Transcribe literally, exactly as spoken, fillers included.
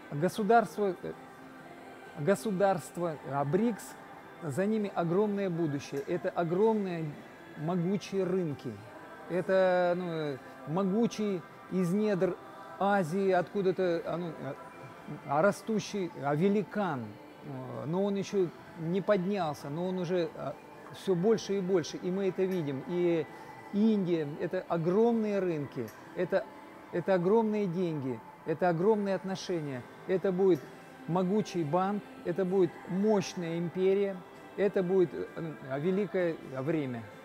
Государство, государство БРИКС, за ними огромное будущее. Это огромные могучие рынки. Это ну, могучий из недр Азии, откуда-то ну, растущий великан. Но он еще не поднялся, но он уже все больше и больше, и мы это видим. И Индия – это огромные рынки, это, это огромные деньги, это огромные отношения. Это будет могучий банк, это будет мощная империя, это будет великое время.